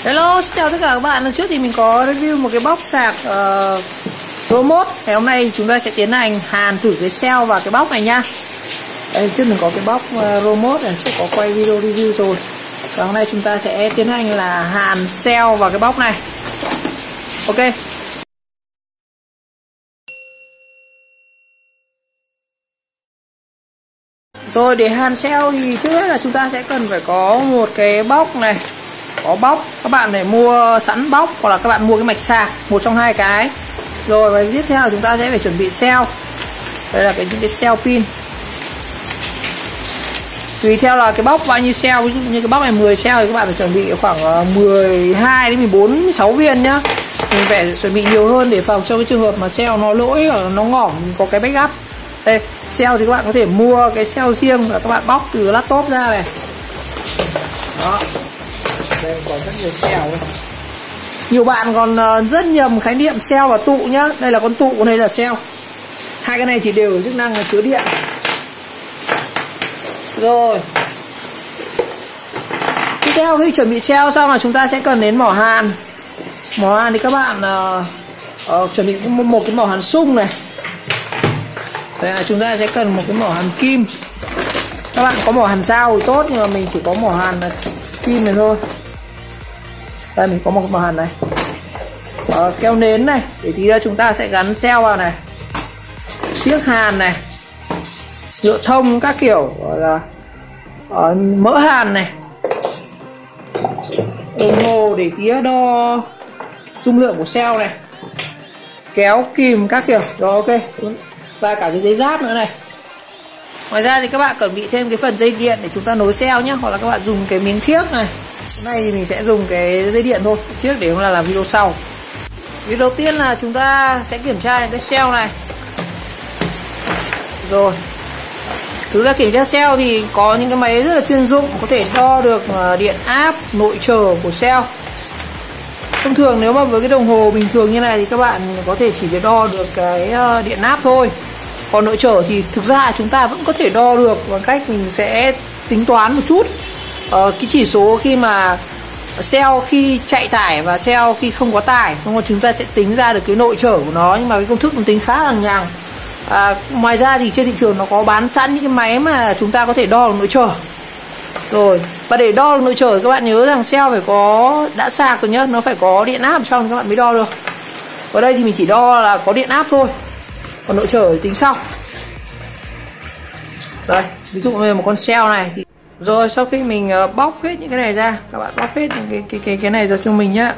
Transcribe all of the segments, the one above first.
Hello, xin chào tất cả các bạn. Lần trước thì mình có review một cái box sạc remote. Ngày hôm nay chúng ta sẽ tiến hành hàn thử cái cell và cái box này nha. Đây, trước mình có cái box remote này, trước có quay video review rồi. Và hôm nay chúng ta sẽ tiến hành là hàn cell vào cái box này. Ok. Rồi, để hàn cell thì trước hết là chúng ta sẽ cần phải có một cái box này. Có box, các bạn để mua sẵn box hoặc là các bạn mua cái mạch sạc, một trong hai cái. Rồi và tiếp theo là chúng ta sẽ phải chuẩn bị cell. Đây là những cái cell pin. Tùy theo là cái box bao nhiêu cell, ví dụ như cái box này 10 cell thì các bạn phải chuẩn bị khoảng 12 đến 14, 16 viên nhá. Mình phải chuẩn bị nhiều hơn để phòng cho cái trường hợp mà cell nó lỗi hoặc nó ngỏm, có cái backup. Đây, cell thì các bạn có thể mua cái cell riêng và các bạn bóc từ laptop ra này. Đó. Đây còn rất nhiều cell ấy. Nhiều bạn còn rất nhầm khái niệm cell và tụ nhá. Đây là con tụ, còn đây là cell. Hai cái này chỉ đều có chức năng là chứa điện. Rồi. Tiếp theo khi chuẩn bị cell xong là chúng ta sẽ cần đến mỏ hàn. Mỏ hàn thì các bạn chuẩn bị một cái mỏ hàn sung này. Đây là chúng ta sẽ cần một cái mỏ hàn kim. Các bạn có mỏ hàn dao thì tốt, nhưng mà mình chỉ có mỏ hàn kim này thôi. Đây mình có một cái mỏ hàn này. Keo nến này, để tí nữa chúng ta sẽ gắn cell vào này. Chiếc hàn này, nhựa thông các kiểu, gọi là mỡ hàn này, đồng hồ để tí đo dung lượng của cell này, kéo kìm các kiểu. Rồi ok. Và cả cái giấy giáp nữa này. Ngoài ra thì các bạn chuẩn bị thêm cái phần dây điện để chúng ta nối cell nhé, hoặc là các bạn dùng cái miếng thiếc này. Hôm nay thì mình sẽ dùng cái dây điện thôi, thiếc để chúng ta làm video sau. Việc đầu tiên là chúng ta sẽ kiểm tra cái cell này. Rồi. Thực ra kiểm tra cell thì có những cái máy rất là chuyên dụng, có thể đo được điện áp, nội trở của cell. Thông thường nếu mà với cái đồng hồ bình thường như này thì các bạn có thể chỉ đo được cái điện áp thôi. Còn nội trở thì thực ra chúng ta vẫn có thể đo được bằng cách mình sẽ tính toán một chút cái chỉ số khi mà cell khi chạy tải và cell khi không có tải, xong rồi chúng ta sẽ tính ra được cái nội trở của nó, nhưng mà cái công thức mình tính khá là nhằng. Ngoài ra thì trên thị trường nó có bán sẵn những cái máy mà chúng ta có thể đo được nội trở. Rồi, và để đo được nội trở thì các bạn nhớ rằng cell phải có đã sạc rồi nhá, nó phải có điện áp ở trong các bạn mới đo được. Ở đây thì mình chỉ đo là có điện áp thôi, còn nội trở thì tính sau. Đây, ví dụ như một con cell này thì... Rồi sau khi mình bóc hết những cái này ra, các bạn bóc hết những cái này ra cho mình nhá.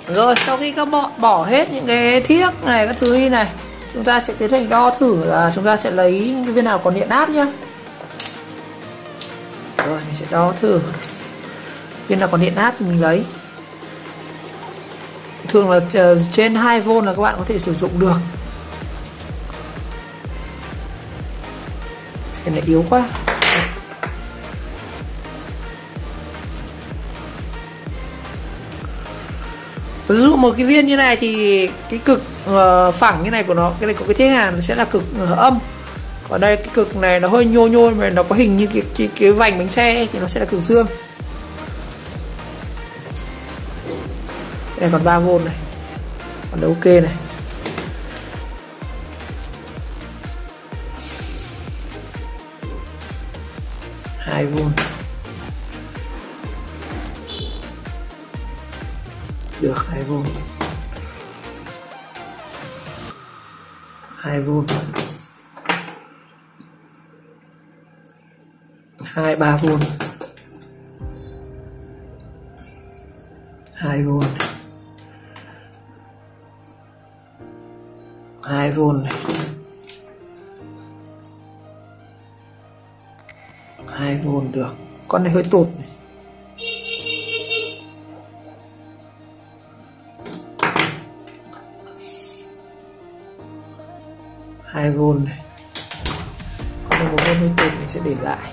Rồi sau khi các bạn bỏ hết những cái thiếc này các thứ đi này, chúng ta sẽ tiến hành đo thử là chúng ta sẽ lấy những cái viên nào còn điện áp nhá. Rồi mình sẽ đo thử viên nào còn điện áp thì mình lấy. Thường là trên 2V là các bạn có thể sử dụng được. Cái này yếu quá. Ví dụ một cái viên như này thì cái cực phẳng như này của nó, cái này có cái thiết hàn sẽ là cực âm. Còn đây cái cực này nó hơi nhô nhô mà nó có hình như cái vành bánh xe ấy, thì nó sẽ là cực dương. Cái này còn 3V này, còn ok này. Hai V được, 2V 2V 3V 2V 2V này, 2V được. Con này hơi tụt này. 2V này. Con này 1V hơi tụt mình sẽ để lại.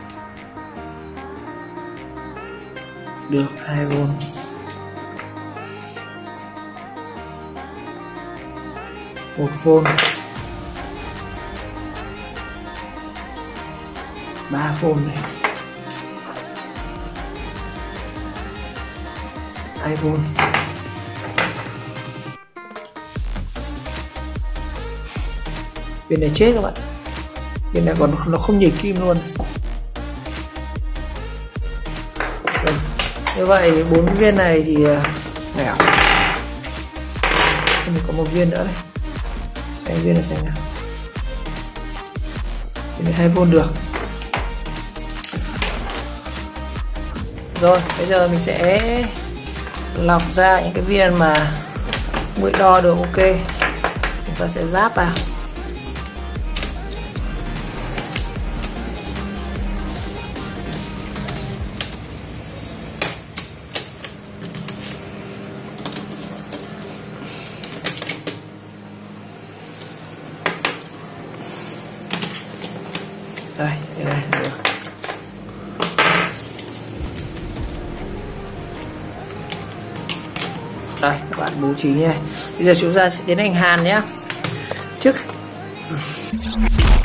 Được, 2V. 1V. 3V này. 2V. Viên này chết các bạn. Viên này còn nó không nhảy kim luôn. Đây. Như vậy 4 viên này thì nào. Mình có một viên nữa này. Xanh viên là xanh nào. Viên này 2V được. Rồi, bây giờ mình sẽ lọc ra những cái viên mà mới đo được ok. Chúng ta sẽ ráp vào. Đây, cái này được. Đây, các bạn bố trí như này. Bây giờ chúng ta sẽ tiến hành hàn nhé. Trước